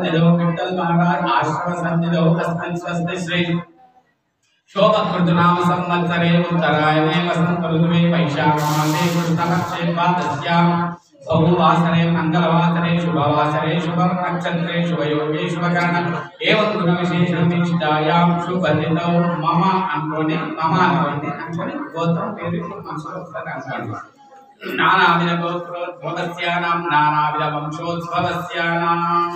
सन्निधौ विठ्ठल महाराज आश्रम सन्निधौ अस्मिन् स्वस्ति श्री शोभकृतनाम संवत्सरे उत्तरायणे वसंत ऋतुवे वैशाखमासे कृष्णपक्षे द्वादश्यां बहुवासरे मंगलवासरे शुभवासरे शुभनक्षत्रे शुभयोगे शुभकर्ण एवं गुणविशेषविशिष्टायां शुभदिनौ मम अनुकोनि गोत्रं पेरु मनसुलो अनुकोनि नानाविध गोत्रोद्भवस्यानां नानाविध वंशोद्भवस्यानाम्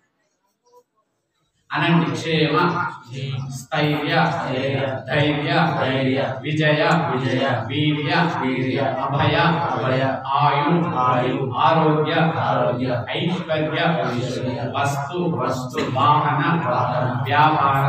अनन्यक्षेम स्थैर्य धैर्य विजय वीर्य अभय आयु आरोग्य ऐश्वर्य वस्तु वाहन व्यापार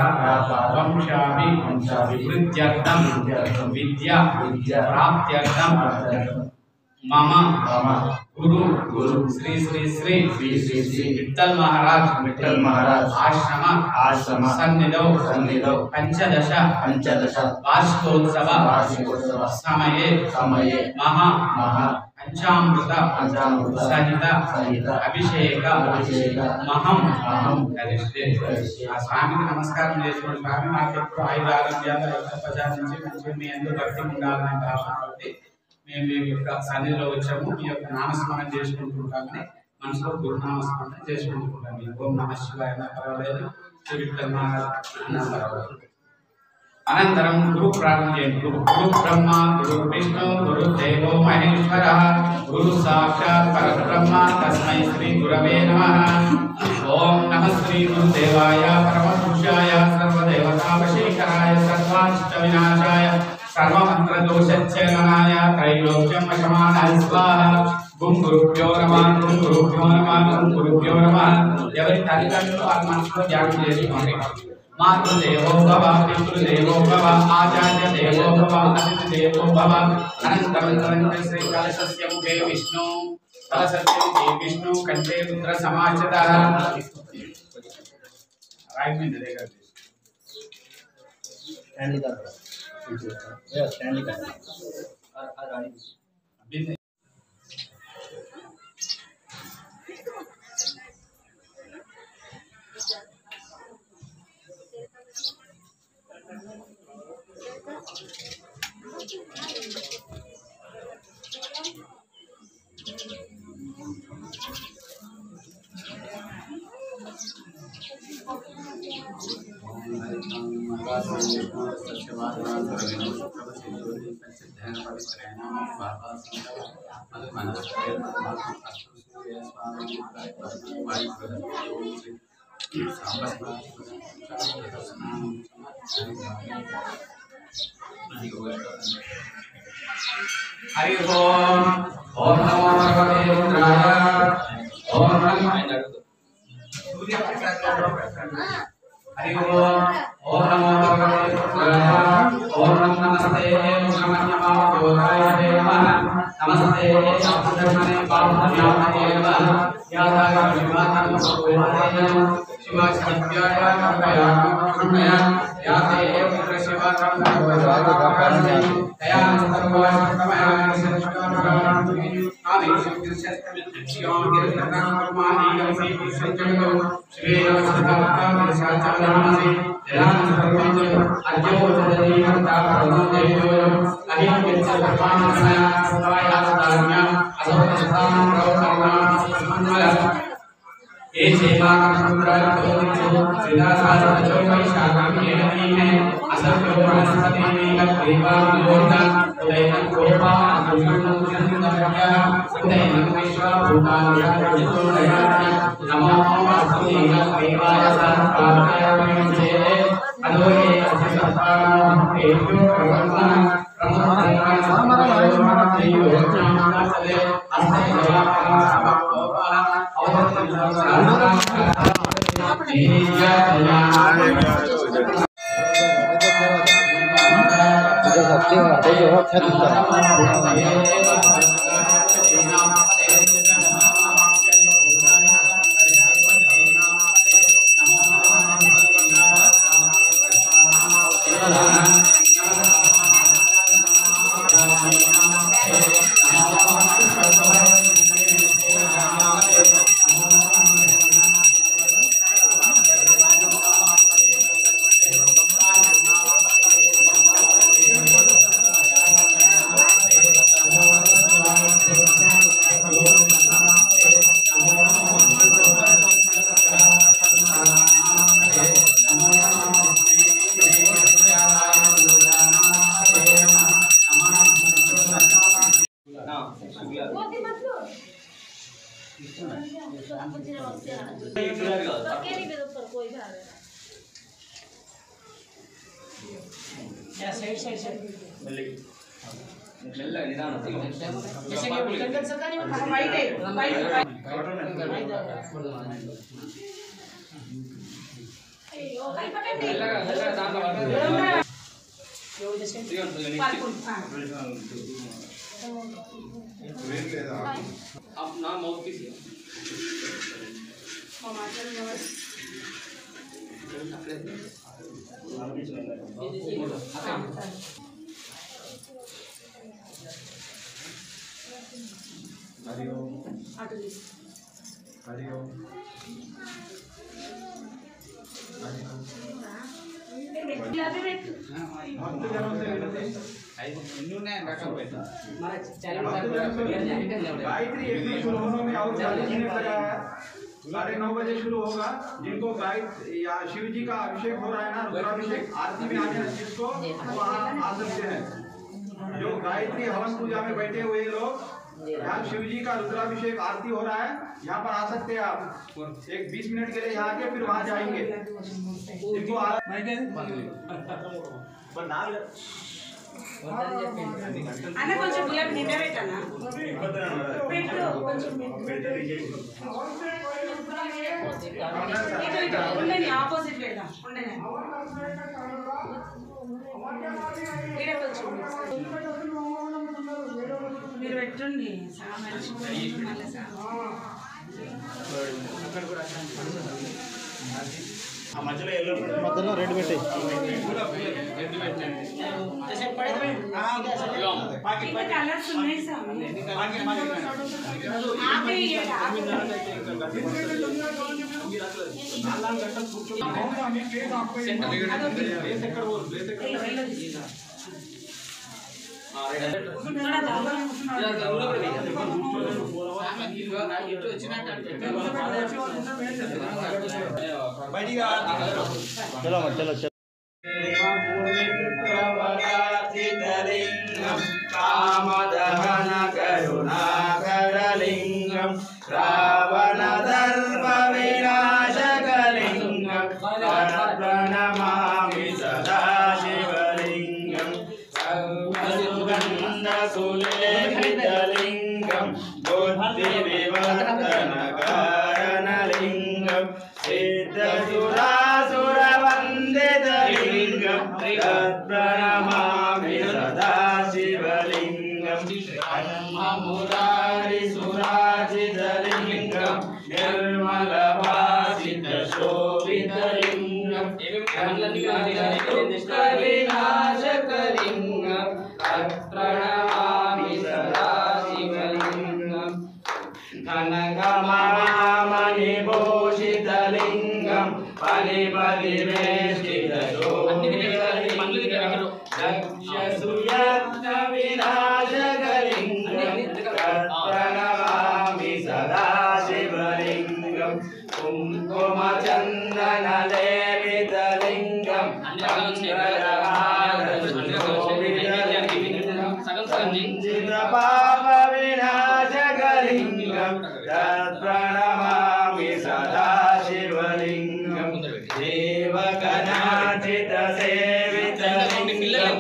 वंशाभिवृद्ध्यर्थं विद्या प्राप्त्यर्थं मम गुरु श्री श्री श्री विठ्ठल महाराज आश्रम सन्निधौ पंचदश वार्षिकोत्सव समये महा पंचामृत सहित अभिषेक महम करिष्ये स्वामी नमस्कार स्वामी मार्केट आयुध आरोग्याలు ప్రజానికి మంచి మీ అందరూ భక్తి ఉండాలని భావించి మేము మీ యొక్క సన్నిధిలో వచ్చాము మీ యొక్క నామస్మరణ చేసుకుంటుంటామని మనసులో గురునామస్మరణ చేసుకుంటుంటాము ఓం నమః శివాయ అన్న పర్వాలేదు శ్రీ విఠ్ఠల్ మహారాజ్ అన్న పర్వాలేదు అనంతరం గురు ప్రార్థన చేయండి గురు బ్రహ్మ గురు విష్ణు గురు దేవో మహేశ్వర గురు సాక్షాత్ పరబ్రహ్మ తస్మై శ్రీ గురవే నమః ఓం నమః శ్రీ గురుదేవాయ పరమపురుషాయ సర్వదేవతావశీకరాయ సర్వాష్ట వినాశాయ सर्वमंत्र दोषच्छेदनाय त्रैलोक्यं वशमानाय स्वाहा गुं गुरुभ्यो नमः गुं गुरुभ्यो नमः गुं गुरुभ्यो नमः ఎవరి తల్లిదండ్రులు వారి మనసులో ధ్యానం చేసుకోండి మాతృదేవో భవ పితృదేవో భవ ఆచార్య దేవో భవ అతిథి దేవో భవ అనంతరం శ్రీ కలశస్య ముఖే విష్ణు కలశస్య విష్ణు కంఠే రుద్ర సమాచత రైట్ మీద దగ్గర standing हरि ओम ओम नमो भगवते रुद्राय ओम नमः सूर्य प्रकाश हरि ओम नमो भगवते रुद्राय ओम नमस्ते मुखमन्यमावोराय नमः नमस्ते अक्षरमणे पावनाय नमः यादाय विवादं सोवाय शिवाशक्त्याय नमः नमः याते पुत्र शिवाकं भगवते तया सर्वाय नमः अकेले भी ऊपर कोई भी आ रहा है या साइड మెల్లగా నిదానం जैसे कि जंगल सरकारी में वाइट है वाइट ओ कई पकड़ने మెల్లగా దాంట్లో यो जैसे पार्कुल अब ना माउथ पीस मामा चल हरिओम हरिओम गायत्री एक शुरू होने में और 40 मिनट लगा है। 9:30 बजे शुरू होगा। जिनको गायत्री या शिव जी का अभिषेक हो रहा है ना, रुद्राभिषेक, आरती में आने जिसको वहाँ आ सकते हैं। जो गायत्री हवन पूजा में बैठे हुए लोग, यहाँ शिव जी का रुद्राभिषेक आरती हो रहा है, यहाँ पर आ सकते हैं आप। एक 20 मिनट के लिए यहाँ आके फिर वहाँ जाएंगे। जिनको అన్న కొంచెం గులాబీ నిండా పెట్టానా పెట్టు కొంచెం ఉండండి ఆపోజిట్ పెడదాం ఉండండి ఇక్కడ కొంచెం మీరు పెట్టండి సగం మర్చిపోయి మళ్ళీ సగం ఆ మధ్యలో ఎల్లో మధ్యలో రెడ్ పెట్టేయి ఇంకా కలర్స్ ఉన్నాయి సామి ఆపే चलो चलो चलो कामदहन करुणाकरलिंगं रावणदर्प विनाशकलिंगं प्रणमामि सदा शिवलिंगं सर्वसुगन्धसुलेपितलिंगं बुद्धिविवर्धनकारणलिंगं सिद्धसुरासुरवन्दितलिंगं प्रणमामि सदा शिवलिंगं ब्रह्ममुरारिसुराजितलिंगं निर्मलभासितशोभितलिंगं दुःखविनाशकलिंगं प्रणमामि सदा शिवलिंगं कनकमहामणिभूषितलिंगं फलिफलिवेष्टितशोभितलिंगं दक्षसुयज्ञविनाशकलिंगं प्रणमामि सदा शिवलिंगं कुङ्कुमचन्दनलेपितलिंगं सञ्चितपापविनाशकलिंगं प्रणमामि सदा शिवलिंगं देवगणार्चितसेवितलिंगं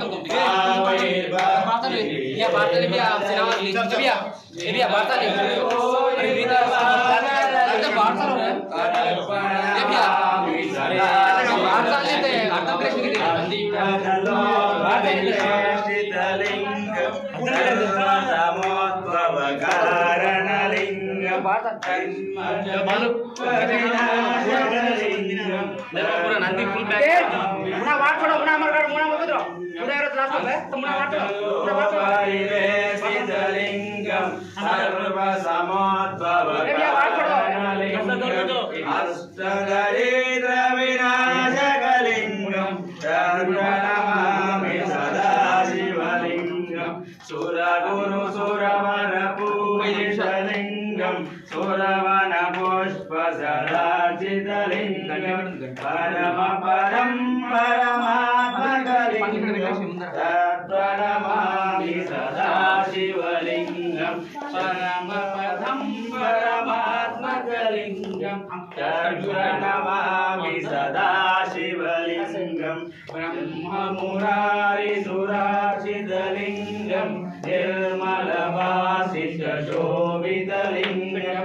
अष्टदरिद्रविनाशकलिंगं प्रणमामि सदा शिवलिंगं सुरगुरुसुरवरपूजितलिंगं सुरवनपुष्पसराजितलिंगं परमपरं परमात्मकलिंगं प्रणमामि सदा शिवलिंगं परमपदं परमात्मकलिंगं प्रणमामि मुरारी सुरार्चितलिङ्गं निर्मलवासिष्ठशोभितलिङ्गं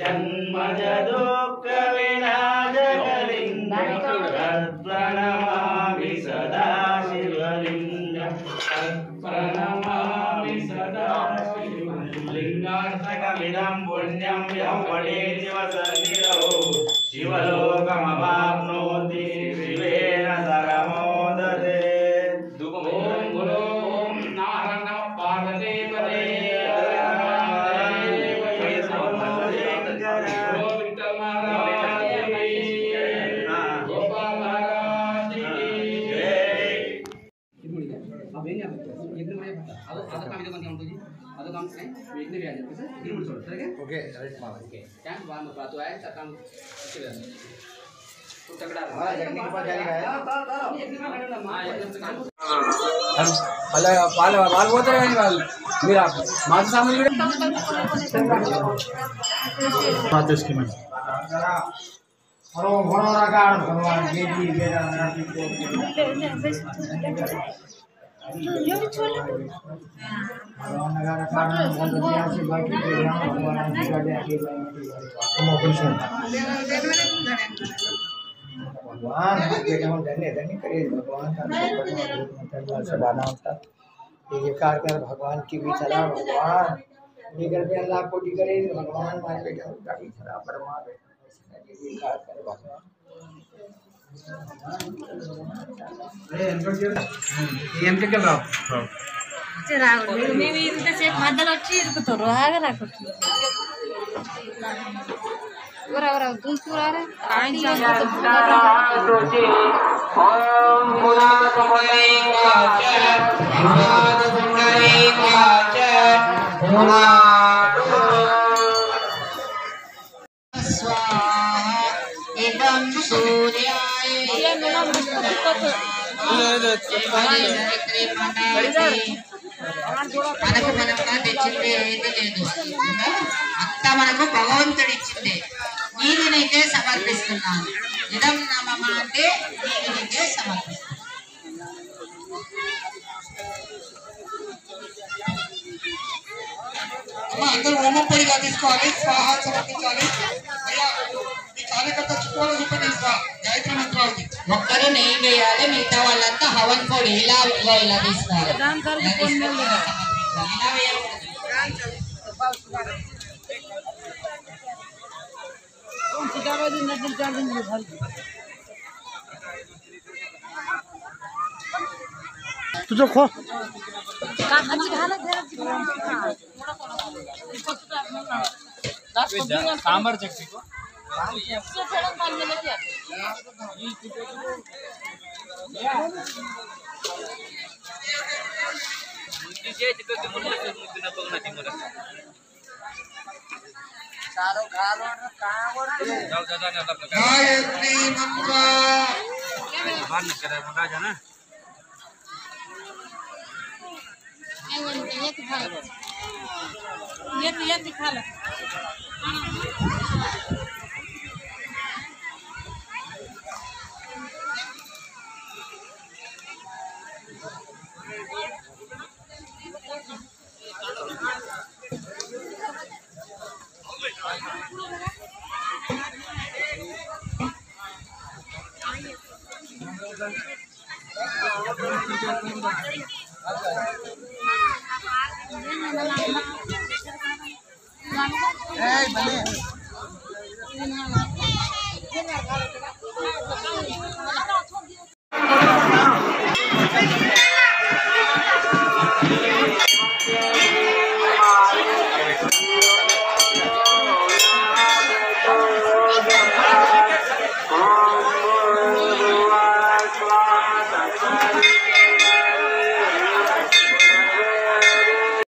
जन्मजदुःखविनाशकलिङ्गं तत्प्रणमामि सदा शिवलिङ्गं तत्प्रणमामि सदा लिङ्गाष्टकमिदं पुण्यं यं पठेत् शिवसन्निधौ शिवलोकमवाप्नोति शिवेन सरमोदते ओम गुरु नारायण पार्वती पते ओके राइट मामा వాళ్ళు పోతారు కానీ వాళ్ళు మీరు మాకు సామాన్లు भगवान धन्य करे भगवान का सबाना होता ये कार कर भगवान की भी चला भगवान ये कर पे अल्लाह को दी करे भगवान मारे बेटा का भी चला परमा ये कार कर भगवान ఏం చెక్కలు రావు రావుడు మేము ఇంతసేపు మధ్యలో వచ్చి ఇరుకుతారు ఆగరాకొచ్చు ఎవరెవరు చూసుకురారా మనకు మనగా తెచ్చింది ఏది లేదు అంతా మనకు భగవంతుడు ఇచ్చింది నీది నీకే సమర్పిస్తున్నాను ఇదం నమమ అంటే నీది నీకే సమర్పిస్తున్నాను అందరూ హోమపొడిగా తీసుకోవాలి స్వాహ సమర్పించాలి కార్యకర్త చుట్టూ చూపించా గాయత్రి మంత్రాలు ఒక్కరు నెయ్యి వేయాలి మిగతా వాళ్ళంతా హవన్ పొడి ఇలా తీసుకోవాలి तुझं खो सांबार चटणी गायत्री मंत्र ये दिखा लो भले